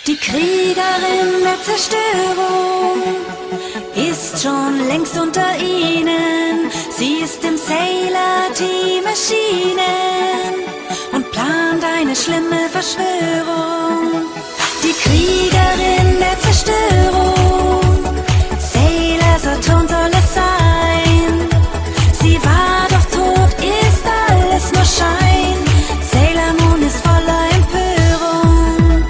Die Kriegerin der Zerstörung ist schon längst unter ihnen. Sie ist im Sailor-Team erschienen und plant eine schlimme Verschwörung. Die Kriegerin der Zerstörung, Sailor Saturn soll es sein. Sie war doch tot, ist alles nur Schein. Sailor Moon ist voller Empörung.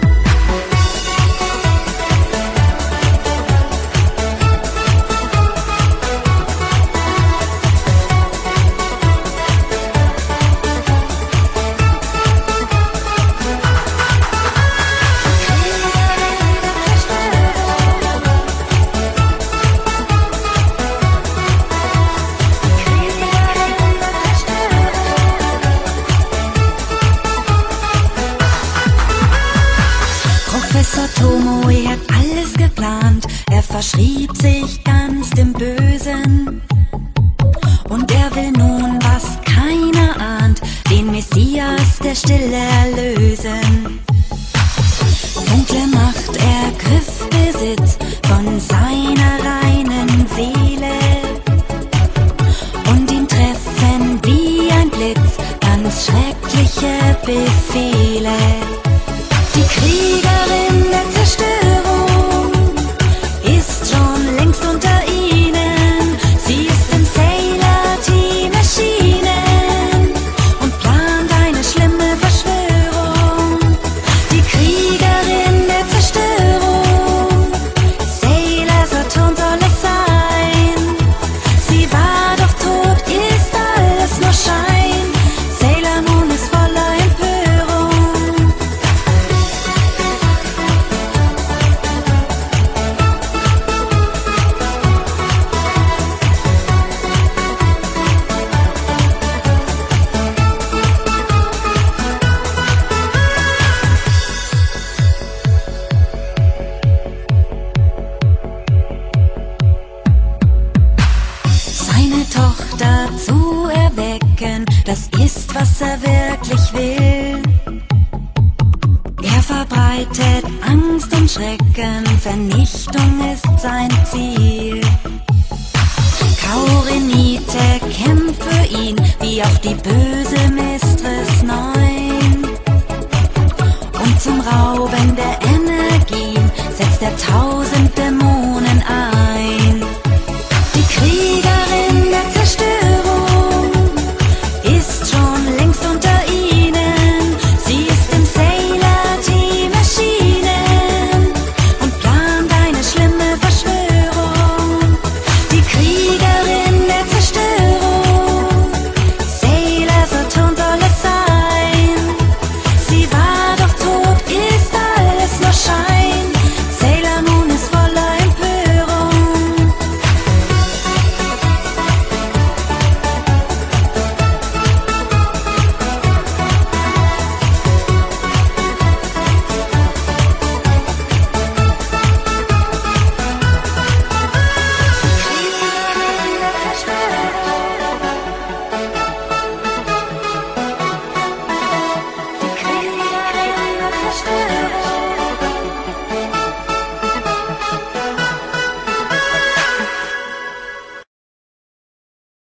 Professor Tomoe hat alles geplant, er verschrieb sich ganz dem Bösen. Und er will nun, was keiner ahnt, den Messias der Stille erlösen. Dunkle Macht ergriff Besitz von seiner reinen Seele und ihn treffen wie ein Blitz ganz schreckliche Befehle. Die Kriegerin der Zerstörung ist schon längst unter ihnen. Sie ist im Sailor-Team erschienen und plant eine schlimme Verschwörung. Die Kriegerin der Zerstörung, Sailor Saturn soll es sein. Sie war doch tot, ist alles nur Schein. Sailor Moon ist voller Empörung. Seine Tochter zu erwecken, das ist, was er wirklich will. Er verbreitet Angst und Schrecken, Vernichtung ist sein Ziel. Kaurenite kämpft für ihn, wie auch die böse Mistress 9. Und zum Rauben der Energien setzt er